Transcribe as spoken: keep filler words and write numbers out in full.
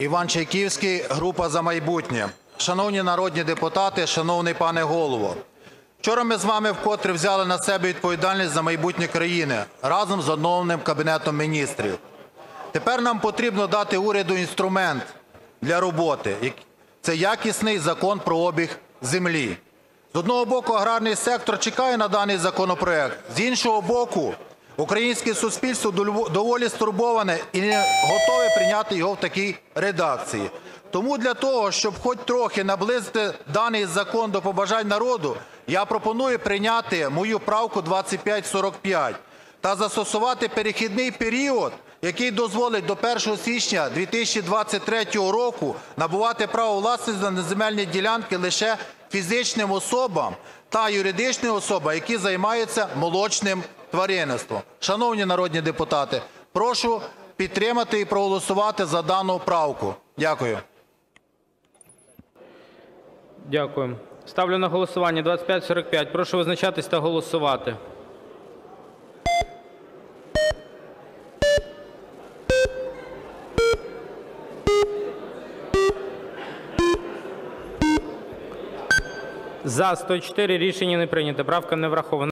Іван Чайківський, група "За майбутнє". Шановні народні депутати, шановний пане Голово, вчора ми з вами вкотре взяли на себе відповідальність за майбутнє країни разом з оновленим Кабінетом Міністрів. Тепер нам потрібно дати уряду інструмент для роботи. Це якісний закон про обіг землі. З одного боку, аграрний сектор чекає на даний законопроект, з іншого боку, українське суспільство доволі стурбоване і не готове прийняти його в такій редакції. Тому для того, щоб хоч трохи наблизити даний закон до побажань народу, я пропоную прийняти мою правку двадцять п'ять сорок п'ять та застосувати перехідний період, який дозволить до першого січня дві тисячі двадцять третього року набувати право власності на земельні ділянки лише фізичним особам та юридичним особам, які займаються молочним тваринництвом. Шановні народні депутати, прошу підтримати і проголосувати за дану правку. Дякую. Дякую. Ставлю на голосування двадцять п'ять сорок п'ять. Прошу визначатись та голосувати. За сто чотири рішення не прийнято. Правка не врахована.